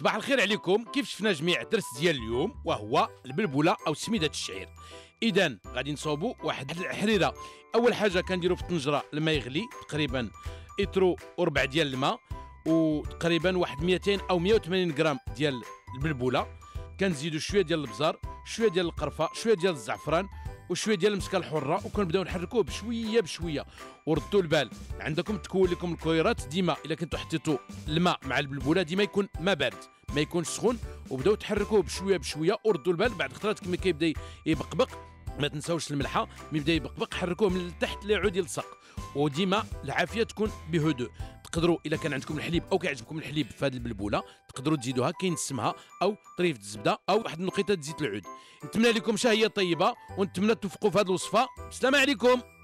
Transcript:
صباح الخير عليكم. كيف شفنا جميع الدرس ديال اليوم وهو البلبله او سميده الشعير. اذا غادي نصوبوا واحد الحريره. اول حاجه كنديروا في الطنجره الماء يغلي تقريبا ايترو وربع ديال الماء، وتقريبا واحد 200 او 180 غرام ديال البلبله. كنزيدوا شويه ديال البزار، شويه ديال القرفه، شويه ديال الزعفران، وشويه ديال المسكه الحره، وكنبداو نحركوه بشويه بشويه. وردوا البال عندكم تكون لكم الكويرات ديما الا كنتو حطيتوا الماء مع البلبله ديما يكون ما بارد ما يكونش سخون، وبداو تحركوه بشويه بشويه. وردوا البال بعد خطرات كما كيبدا يبقبق، ما تنساوش الملحه ملي يبدا يبقبق حركوه من التحت ليعود يلصق. وديما العافيه تكون بهدوء. تقدروا الا كان عندكم الحليب او كيعجبكم الحليب في هذه البلبوله تقدروا تزيدوها كاين السمها او طريف الزبده او واحد النقيطه زيت العود. نتمنى لكم شهيه طيبه ونتمنى توفقوا في هذه الوصفه. السلام عليكم.